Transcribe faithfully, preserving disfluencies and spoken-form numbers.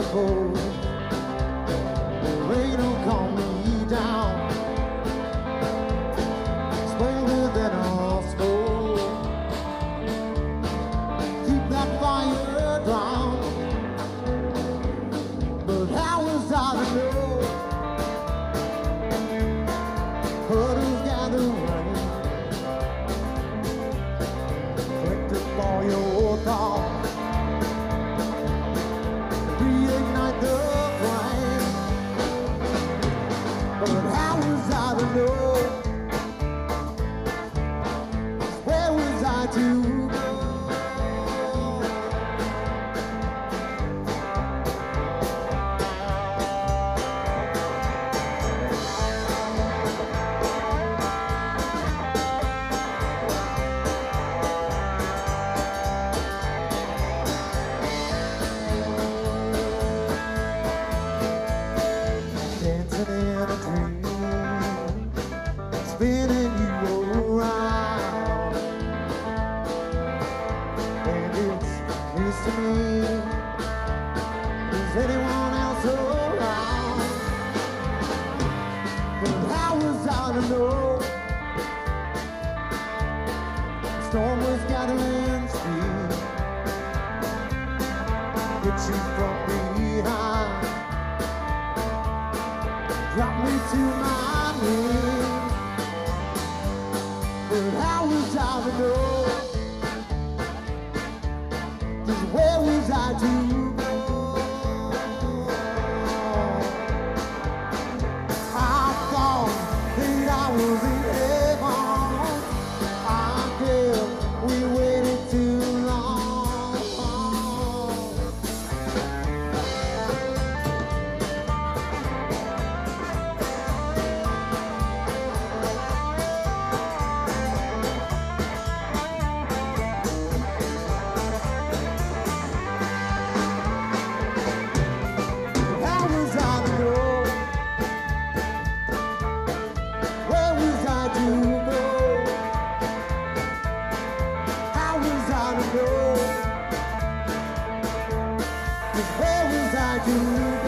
suppose. The rain will calm me down, splendid than a snow. Keep that fire down, but how was I to know? Puddles gather rain, collected for your thoughts, reignite the flame. But how was I to know? Where was I to go? Dancing in a dream, spinning you around, and it's news to me. Is anyone else around? But how was I to know? The storm was gathering speed, hit you from behind, drop me to my knees. But how was I to know? Just where was I to go? I thought that I was in heaven. I guess we waited too long. How was I to know? Where was I to go? How was I to know? 'Cause where was I to go?